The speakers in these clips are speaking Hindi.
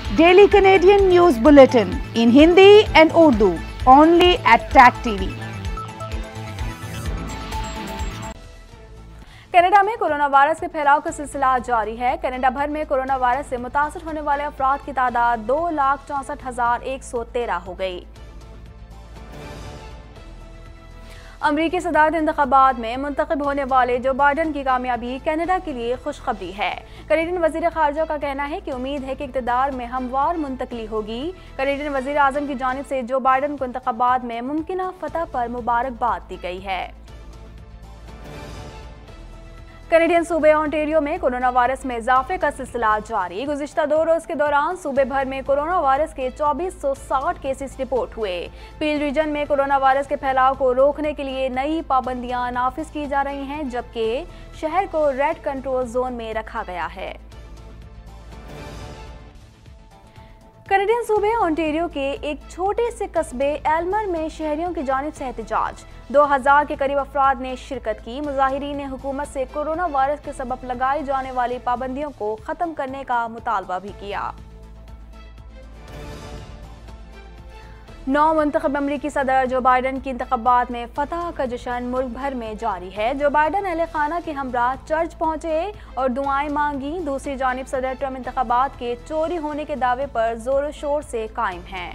Daily Canadian News Bulletin in Hindi and Urdu, only at TAC TV. Canada में कोरोना वायरस के फैलाव का सिलसिला जारी है। कनाडा भर में कोरोना वायरस से मुतासर होने वाले अफराद की तादाद 2,64,113 हो गई। अमरीकी सदारती इंतखाबात में मुंतखब होने वाले जो बाइडन की कामयाबी कनाडा के लिए खुशखबरी है। कनेडियन वजीर खारजा का कहना है कि उम्मीद है कि इक़्तिदार में हमवार मुंतकली होगी। कनेडियन वजीर आज़म की जानिब से जो बाइडन को इंतखाबात में मुमकिना फतह पर मुबारकबाद दी गई है। कनेडियन सूबे ओंटारियो में कोरोना वायरस में इजाफे का सिलसिला जारी। गुज़िश्ता 2 रोज के दौरान सूबे भर में कोरोना वायरस के 2460 केसेस रिपोर्ट हुए। पील रीजन में कोरोना वायरस के फैलाव को रोकने के लिए नई पाबंदियां नाफिज की जा रही हैं, जबकि शहर को रेड कंट्रोल जोन में रखा गया है। कनेडियन सूबे ओंटारियो के एक छोटे से कस्बे एल्मर में शहरियों की जानिब से एहतजाज। 2000 के करीब अफराद ने शिरकत की। मुजाहिरीन ने हुकूमत से कोरोना वायरस के सबब लगाई जाने वाली पाबंदियों को खत्म करने का मुतालबा भी किया। 9 मुंतखब अमरीकी सदर जो बाइडन की इंतखाबात में फतह का जश्न मुल्क भर में जारी है। जो बाइडन अहले खाना के हमरा चर्च पहुंचे और दुआएं मांगी। दूसरी जानिब सदर ट्रंप इंतखाबात के चोरी होने के दावे पर जोर शोर से कायम हैं।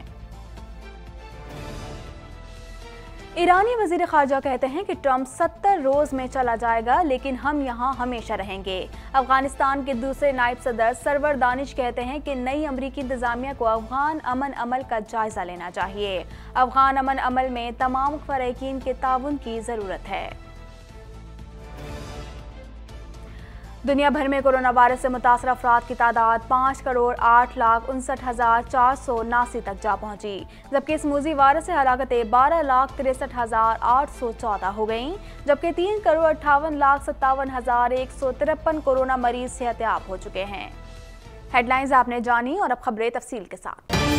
ईरानी वजीर खारजा कहते हैं कि ट्रंप 70 रोज में चला जाएगा, लेकिन हम यहाँ हमेशा रहेंगे। अफगानिस्तान के दूसरे नायब सदर सरवर दानिश कहते हैं कि नई अमरीकी इंतजामिया को अफगान अमन अमल का जायजा लेना चाहिए। अफगान अमन अमल में तमाम फ़रईकीन के ताउन की जरूरत है। दुनिया भर में कोरोना वायरस से मुतासर अफराद की तादाद 5,08,59,479 तक जा पहुंची, जबकि इस मूजी वायरस से हलाकतें 12,63,814 हो गईं, जबकि 3,58,57,153 कोरोना मरीज सेहतयाब हो चुके हैं। हेडलाइंस आपने जानी और अब खबरें तफसील के साथ।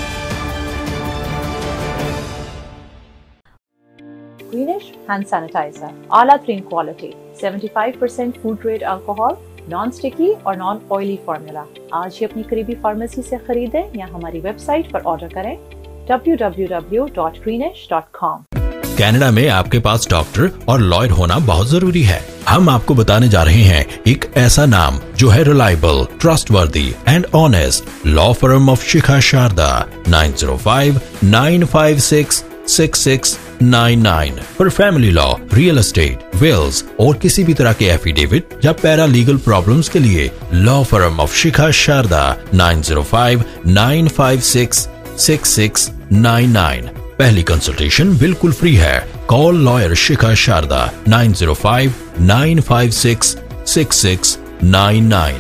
Greenish hand sanitizer, आला तरीन quality, 75% food grade alcohol, non sticky और नॉन ऑयली फार्मूला। आज ही अपनी करीबी फार्मेसी से खरीदें या हमारी वेबसाइट पर ऑर्डर करें www.greenish.com। कनाडा में आपके पास डॉक्टर और लॉयर होना बहुत जरूरी है। हम आपको बताने जा रहे हैं एक ऐसा नाम जो है reliable, trustworthy and honest. Law firm of Shikha Sharda, 905-956-6699 पर family law, real estate, wills और किसी भी तरह के एफिडेविट या पैरा लीगल प्रॉब्लम्स के लिए law firm of Shikha Sharda, 905-956-6699। पहली कंसल्टेशन बिल्कुल फ्री है। Call lawyer Shikha Sharda, 905-956-6699।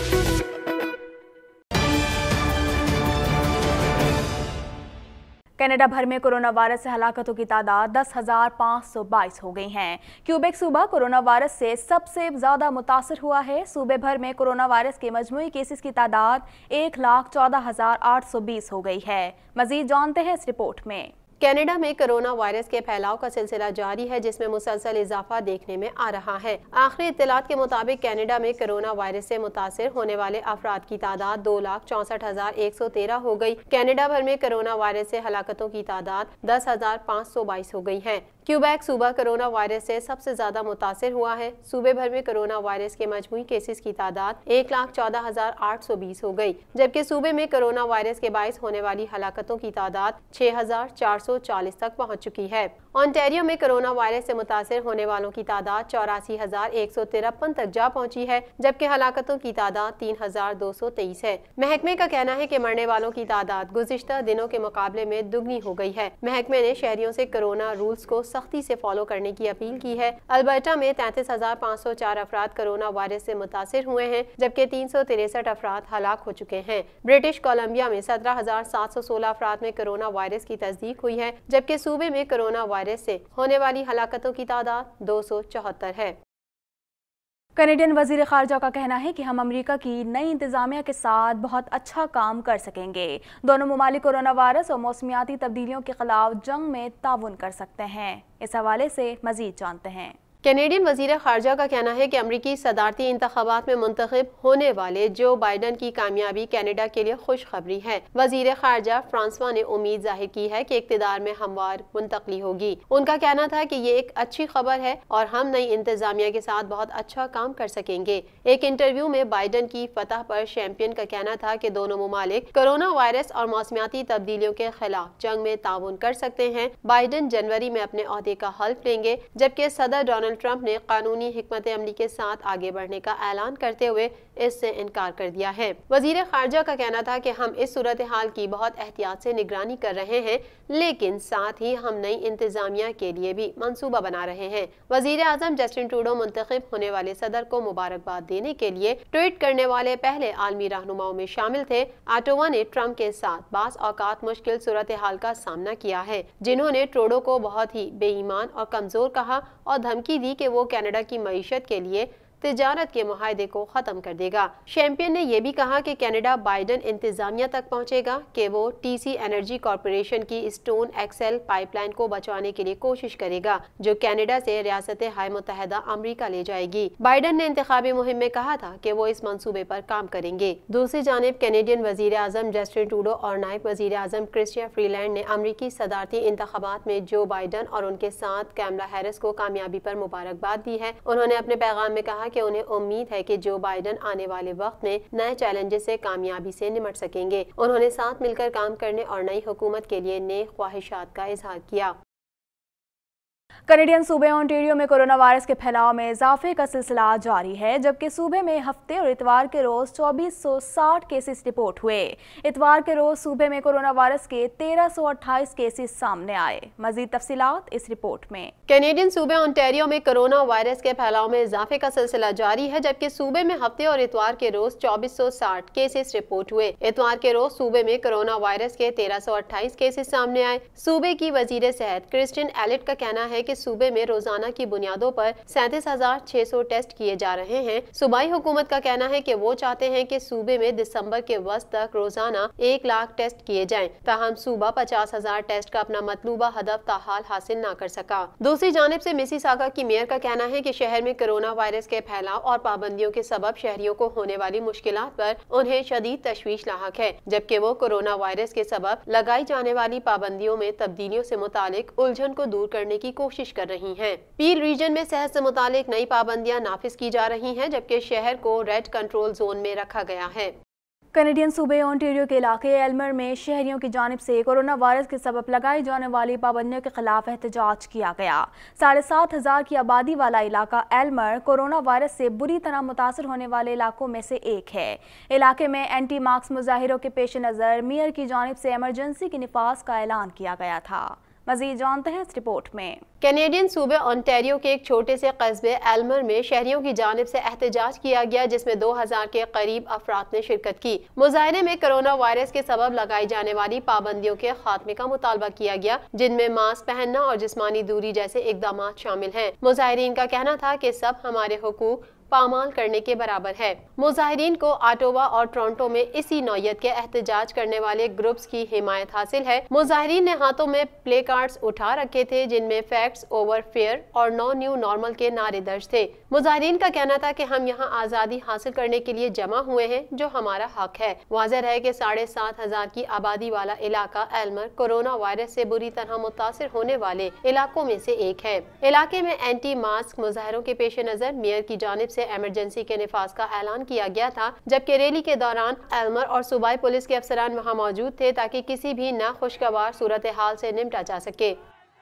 Canada भर में कोरोना वायरस से हलाकतों की तादाद 10,522 हो गई हैं। क्यूबेक सूबा कोरोना वायरस से सबसे ज्यादा मुतासर हुआ है। सूबे भर में कोरोना वायरस के मजमूई केसेस की तादाद 1,14,820 हो गई है। मजीद जानते हैं इस रिपोर्ट में। कनाडा में कोरोना वायरस के फैलाव का सिलसिला जारी है, जिसमें मुसलसल इजाफा देखने में आ रहा है। आखिरी इत्तलात के मुताबिक कनाडा में कोरोना वायरस से मुतासिर होने वाले अफराद की तादाद 2,64,113 हो गई। कनाडा भर में कोरोना वायरस से हलाकतों की तादाद 10,522 हो गई है। क्यूबेक सूबा कोरोना वायरस से सबसे ज्यादा मुतासिर हुआ है। सूबे भर में कोरोना वायरस के मजमूई केसेस की तादाद 1,14,820 हो गई, जबकि सूबे में कोरोना वायरस के बाइस होने वाली हलाकतों की तादाद 6,440 तक पहुंच चुकी है। ओंटारियो में कोरोना वायरस से मुतासिर होने वालों की तादाद 84,153 तक जा पहुंची है, जबकि हलाकतों की तादाद 3,223 है। महकमे का कहना है कि मरने वालों की तादाद गुज़िश्ता दिनों के मुकाबले में दुगनी हो गई है। महकमे ने शहरियों से कोरोना रूल्स को सख्ती से फॉलो करने की अपील की है। अल्बर्टा में 33,504 अफराद कोरोना वायरस से मुतासिर हुए हैं, जबकि 363 अफराद हलाक हो चुके हैं। ब्रिटिश कोलंबिया में 17,716 अफराद में कोरोना वायरस की तस्दीक हुई है, जबकि सूबे में कोरोना वायरस से होने वाली हलाकतों की तादाद 274 है। कनेडियन वजीर खारजा का कहना है कि हम अमेरिका की नई इंतजामिया के साथ बहुत अच्छा काम कर सकेंगे। दोनों ममालिक कोरोना वायरस और मौसमियाती तब्दीलियों के खिलाफ जंग में ताउन कर सकते हैं। इस हवाले से मजीद जानते हैं। कैनेडियन वजीर खारजा का कहना है कि अमरीकी सदारती इंतखाबात में मुंतखब होने वाले जो बाइडन की कामयाबी कनाडा के लिए खुशखबरी है। वजीर खारजा फ्रांसवा ने उम्मीद जाहिर की है कि इक़्तिदार में हमवार मुंतकली होगी। उनका कहना था कि ये एक अच्छी खबर है और हम नई इंतजामिया के साथ बहुत अच्छा काम कर सकेंगे। एक इंटरव्यू में बाइडन की फतह पर चैंपियन का कहना था कि दोनों मुमालिक कोरोना वायरस और मौसमियाती तब्दीलियों के खिलाफ जंग में ताउन कर सकते हैं। बाइडन जनवरी में अपने ओहदे का हल्फ लेंगे, जबकि सदर डोनाल्ड ट्रंप ने कानूनी हिकमत अमली के साथ आगे बढ़ने का ऐलान करते हुए इससे इनकार कर दिया है। वजीर खारजा का कहना था कि हम इस सूरत हाल की बहुत एहतियात से निगरानी कर रहे हैं, लेकिन साथ ही हम नई इंतजामिया के लिए भी मंसूबा बना रहे हैं। वजीर आजम जस्टिन ट्रूडो मुंतखब होने वाले सदर को मुबारकबाद देने के लिए ट्वीट करने वाले पहले आलमी रहनुमाओं में शामिल थे। ऑटोवा ने ट्रंप के साथ बास औकात मुश्किल सूरत हाल का सामना किया है, जिन्होंने ट्रूडो को बहुत ही बेईमान और कमजोर कहा और धमकी दी कि वो कनाडा की मईशत के लिए तिजारत के मुआहदे को खत्म कर देगा। चैंपियन ने यह भी कहा कि कनाडा बाइडन इंतजामिया तक पहुंचेगा कि वो टीसी एनर्जी कॉरपोरेशन की स्टोन एक्सेल पाइपलाइन को बचाने के लिए कोशिश करेगा, जो कनाडा से रियासत हाय मुत्तहदा अमरीका ले जाएगी। बाइडन ने इंतखाबी मुहिम में कहा था कि वो इस मंसूबे पर काम करेंगे। दूसरी जानिब कैनेडियन वजीर आजम जस्टिन ट्रूडो और नायब वजीर आजम क्रिस्टिया फ्रीलैंड ने अमरीकी सदारती इंतखाबात में जो बाइडन और उनके साथ कैमला हैरिस को कामयाबी पर मुबारकबाद दी है। उन्होंने अपने पैगाम में कहा कि उन्हें उम्मीद है कि जो बाइडन आने वाले वक्त में नए चैलेंजेस से कामयाबी से निपट सकेंगे। उन्होंने साथ मिलकर काम करने और नई हुकूमत के लिए नेक ख्वाहिशात का इजहार किया। कैनेडियन सूबे ओंटारियो में कोरोना वायरस के फैलाव में इजाफे का सिलसिला जारी है, जबकि सूबे में हफ्ते और इतवार के रोज 2460 केसेस रिपोर्ट हुए। इतवार के रोज सूबे में कोरोना वायरस के 1328 केसेस सामने आए। मजीद तफसीलात इस रिपोर्ट में। कैनेडियन सूबे ओंटारियो में कोरोना वायरस के फैलाव में इजाफे का सिलसिला जारी है, जबकि सूबे में हफ्ते और इतवार के रोज 2460 केसेस रिपोर्ट हुए। इतवार के रोज सूबे में कोरोना वायरस के 1328 केसेस सामने आए। सूबे की वजीर सेहत क्रिस्टियन एलिट का कहना है कि सूबे में रोजाना की बुनियादों पर 37,600 टेस्ट किए जा रहे हैं। सूबाई हुकूमत का कहना है कि वो चाहते हैं कि सूबे में दिसंबर के वस्त तक रोजाना 1 लाख टेस्ट किए जाएं, ताहम सूबा 50,000 टेस्ट का अपना मतलूबा हदफ ताहाल हासिल न कर सका। दूसरी जानिब से मिसिसागा की मेयर का कहना है कि शहर में कोरोना वायरस के फैलाव और पाबंदियों के सबब शहरियों को होने वाली मुश्किलात पर उन्हें शदीद तशवीश लाहक है, जबकि वो कोरोना वायरस के सबब लगाई जाने वाली पाबंदियों में तब्दीलियों से मुतालिक उलझन को दूर करने की कोशिश कर रही हैं। पील रीजन में सेहत से मुतालिक नई पाबंदियां नाफिज की जा रही हैं, जबकि शहर को रेड कंट्रोल जोन में रखा गया है। कैनेडियन सूबे ओंटारियो के इलाके एल्मर में शहरियों की जानिब से कोरोना वायरस के सबब लगाई जाने वाली पाबंदियों के खिलाफ एहतजाज किया गया। 7,500 की आबादी वाला इलाका एल्मर कोरोना वायरस से बुरी तरह मुतासर होने वाले इलाकों में से एक है। इलाके में एंटी मार्क्स मुजाहिरों के पेश नज़र मेयर की जानिब से इमरजेंसी की निफाज का ऐलान किया गया था। मजीद जानते हैं इस रिपोर्ट में। कैनेडियन सूबे ओंटारियो के एक छोटे से कस्बे एल्मर में शहरियों की जानिब से एहतजाज किया गया, जिसमें 2000 के करीब अफराद ने शिरकत की। मुजाहरे में कोरोना वायरस के सबब लगाई जाने वाली पाबंदियों के खात्मे का मुतालबा किया गया, जिनमें मास्क पहनना और जिस्मानी दूरी जैसे इकदाम शामिल हैं। मुजाहिरीन का कहना था कि सब हमारे हुकूक पामाल करने के बराबर है। मुजाहिरीन को ऑटोवा और टोरंटो में इसी नौयत के एहतजाज करने वाले ग्रुप्स की हिमायत हासिल है। मुजाहिरीन ने हाथों में प्ले कार्ड्स उठा रखे थे, जिनमें फैक्ट्स ओवर फेयर और नो न्यू नॉर्मल के नारे दर्ज थे। मुजाहिरीन का कहना था कि हम यहाँ आज़ादी हासिल करने के लिए जमा हुए हैं, जो हमारा हक है। वाज़ेह है कि 7,500 की आबादी वाला इलाका एल्मर कोरोना वायरस से बुरी तरह मुतासिर होने वाले इलाकों में से एक है। इलाके में एंटी मास्क मुजाहरों के पेश नज़र मेयर की जानिब से इमरजेंसी के निफाज का ऐलान किया गया था, जबकि रैली के दौरान एल्मर और सूबाई पुलिस के अफसरान वहां मौजूद थे ताकि किसी भी नाखुशगवार सूरत हाल से निपटा जा सके।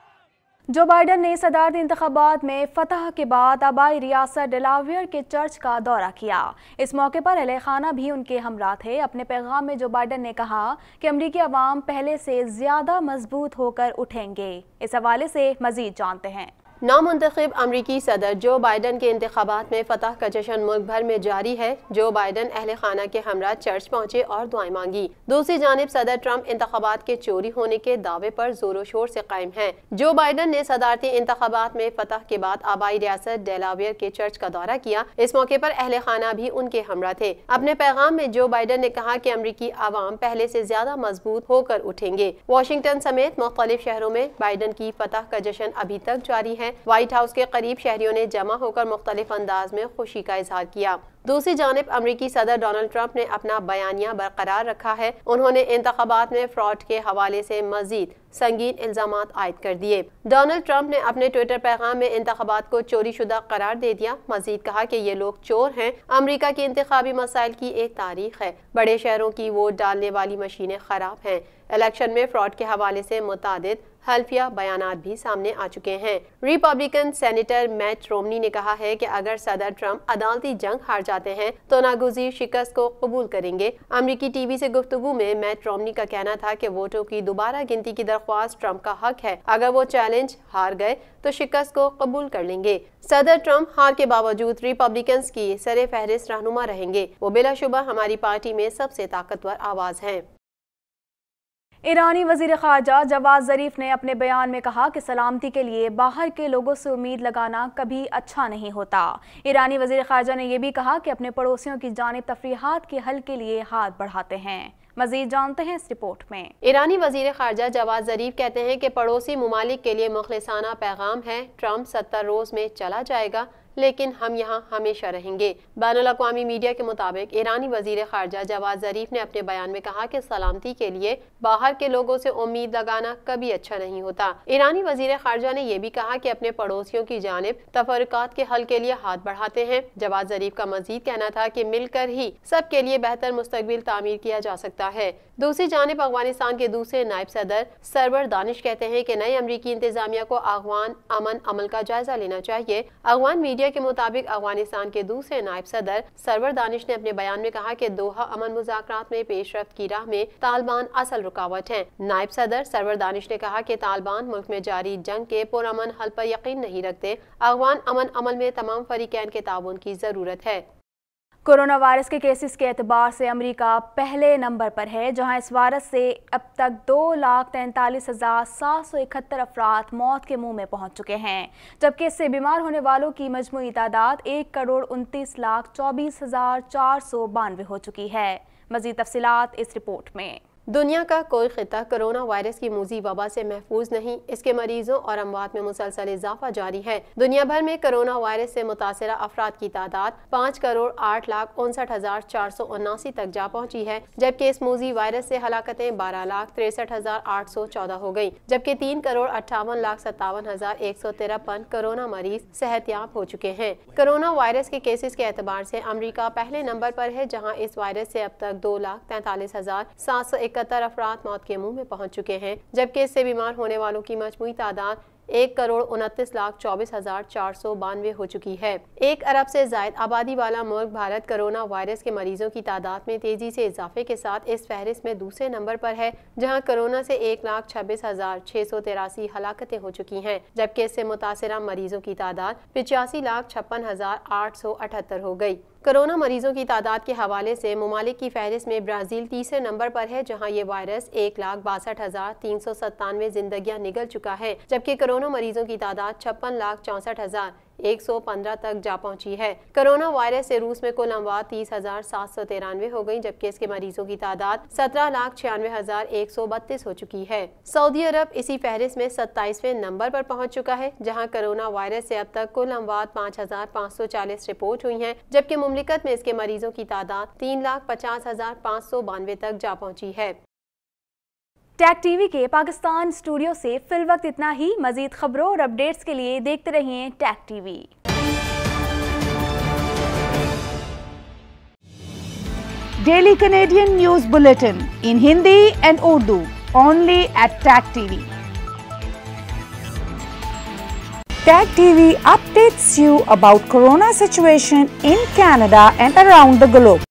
जो बाइडन ने सदारती इंतखाबात में फतह के बाद आबाई रियासत डेलावेयर के चर्च का दौरा किया। इस मौके पर अहले खाना भी उनके हमरा थे। अपने पैगाम में जो बाइडन ने कहा कि अमरीकी अवाम पहले से ज्यादा मजबूत होकर उठेंगे। इस हवाले से मजीद जानते हैं। नामुंतखब अमरीकी सदर जो बाइडन के इंतखाबात में फतह का जश्न मुल्क भर में जारी है। जो बाइडन अहले खाना के हमरा चर्च पहुंचे और दुआएं मांगी। दूसरी जानिब सदर ट्रंप इंतखाबात के चोरी होने के दावे पर जोरों शोर से कायम हैं। जो बाइडन ने सदारती इंतखाबात में फतह के बाद आबाई रियासत डेलावेयर के चर्च का दौरा किया। इस मौके पर अहले खाना भी उनके हमरा थे। अपने पैगाम में जो बाइडन ने कहा कि अमरीकी आवाम पहले से ज्यादा मजबूत होकर उठेंगे। वाशिंगटन समेत मुख्तलिफ शहरों में बाइडन की फतह का जश्न अभी तक जारी है। है। व्हाइट हाउस के करीब शहरियों ने जमा होकर मुख्तलिफ अंदाज में खुशी का इजहार किया। दूसरी जानिब अमरीकी सदर डोनाल्ड ट्रंप ने अपना बयानिया बरकरार रखा है। उन्होंने इंतखाबात में फ्रॉड के हवाले से मजीद संगीन इल्जामात आयद कर दिए। डोनाल्ड ट्रंप ने अपने ट्विटर पैगाम में इंतखाबात को चोरी शुदा करार दे दिया। मजीद कहा कि ये लोग चोर हैं। अमरीका के इंतखाबी मसाइल की एक तारीख है। बड़े शहरों की वोट डालने वाली मशीनें खराब हैं। इलेक्शन में फ्रॉड के हवाले से मुतादिद हल्फिया बयानात भी सामने आ चुके हैं। रिपब्लिकन सेनेटर मैट रोमनी ने कहा है कि अगर सदर ट्रंप अदालती जंग हार जाते हैं तो नागुज़ीर शिकस्त को कबूल करेंगे। अमरीकी टीवी से गुफ्तगू में मैट रोमनी का कहना था कि वोटों की दोबारा गिनती की दरख्वास्त ट्रंप का हक है। अगर वो चैलेंज हार गए तो शिकस्त को कबूल कर लेंगे। सदर ट्रंप हार के बावजूद रिपब्लिकन्स की सरे फहरिस्त रहनुमा रहेंगे। वो बिलाशुबा हमारी पार्टी में सबसे ताकतवर आवाज हैं। ईरानी वजीर ख़ारजा जवाद ज़रीफ ने अपने बयान में कहा कि सलामती के लिए बाहर के लोगों से उम्मीद लगाना कभी अच्छा नहीं होता। ईरानी वजीर ख़ारजा ने यह भी कहा कि अपने पड़ोसियों की जानिब तफरीहात के हल के लिए हाथ बढ़ाते हैं। मजीद जानते हैं इस रिपोर्ट में। ईरानी वजीर ख़ारजा जवाद ज़रीफ कहते हैं कि पड़ोसी मुमालिक के लिए मुखलिसाना पैगाम है। ट्रंप 70 रोज में चला जाएगा लेकिन हम यहाँ हमेशा रहेंगे। बैनुल-अक़वामी मीडिया के मुताबिक ईरानी वजीर ख़ारजा जवाद ज़रीफ ने अपने बयान में कहा कि सलामती के लिए बाहर के लोगों से उम्मीद लगाना कभी अच्छा नहीं होता। ईरानी वजीर ख़ारजा ने यह भी कहा कि अपने पड़ोसियों की जानिब तफरीकात के हल के लिए हाथ बढ़ाते हैं। जवाद ज़रीफ का मजीद कहना था कि मिलकर ही सब के लिए बेहतर मुस्तकबिल तामीर किया जा सकता है। दूसरी जानिब अफगानिस्तान के दूसरे नायब सदर सरवर दानिश कहते हैं कि नई अमरीकी इंतजामिया को अफगान अमन अमल का जायजा लेना चाहिए। अफगान मीडिया के मुताबिक अफगानिस्तान के दूसरे नायब सदर सरवर दानिश ने अपने बयान में कहा कि दोहा अमन मुज़ाकरात में पेशरफ्त की राह में तालिबान असल रुकावट है। नायब सदर सरवर दानिश ने कहा कि तालिबान मुल्क में जारी जंग के पुरअमन हल पर यकीन नहीं रखते। अफगान अमन अमल में तमाम फरीकैन के ताउन की जरूरत है। कोरोना वायरस के केसेस के एतबार से अमेरिका पहले नंबर पर है, जहां इस वायरस से अब तक 2,43,771 अफराद मौत के मुंह में पहुंच चुके हैं, जबकि इससे बीमार होने वालों की मजमूई तादाद 1,29,24,492 हो चुकी है। मज़ीद तफसीलात इस रिपोर्ट में। दुनिया का कोई खिता कोरोना वायरस की मूजी वबा से महफूज नहीं। इसके मरीजों और अमवात में मुसलसल इजाफा जारी है। दुनिया भर में कोरोना वायरस से मुतासरा अफराद की तादाद 5,08,59,479 तक जा पहुंची है, जबकि इस मूजी वायरस से हलाकतें 12,63,814 हो गई, जबकि 3,58,57,153 कोरोना मरीज सेहतयाब हो चुके हैं। कोरोना वायरस के केसेस के एतबार से अमरीका पहले नंबर पर है, जहाँ इस वायरस से अब तक 2,43,771 अफराद मौत के मुंह में पहुंच चुके हैं, जबकि इससे बीमार होने वालों की मजमूई तादाद 1,29,24,492 हो चुकी है। 1 अरब से ज्यादा आबादी वाला मुल्क भारत कोरोना वायरस के मरीजों की तादाद में तेजी से इजाफे के साथ इस फहरिस्त में दूसरे नंबर पर है, जहां कोरोना से 1,26,683 हलाकतें हो चुकी हैं, जबकि इससे मुतासरा मरीजों की तादाद 85,56,878 हो गई। कोरोना मरीजों की तादाद के हवाले से मुमालिक की फहरिस्त में ब्राज़ील तीसरे नंबर पर है, जहां ये वायरस 1,62,397 जिंदगियां निगल चुका है, जबकि कोरोना मरीजों की तादाद 56,64,115 तक जा पहुंची है। कोरोना वायरस से रूस में कुल अमवात 30,793 हो गई, जबकि इसके मरीजों की तादाद 17,96,132 हो चुकी है। सऊदी अरब इसी फहरिस्त में 27वें नंबर पर पहुंच चुका है, जहां कोरोना वायरस से अब तक कुल अमवात 5,540 रिपोर्ट हुई हैं, जबकि मुमलिकत में इसके मरीजों की तादाद 3,50,592 तक जा पहुंची है। टैग टीवी के पाकिस्तान स्टूडियो से फिल वक्त इतना ही। मजीद खबरों और अपडेट्स के लिए देखते रहिए TAG TV. Daily Canadian News Bulletin in Hindi and Urdu only at Tag TV. Tag TV updates you about Corona situation in Canada and around the globe.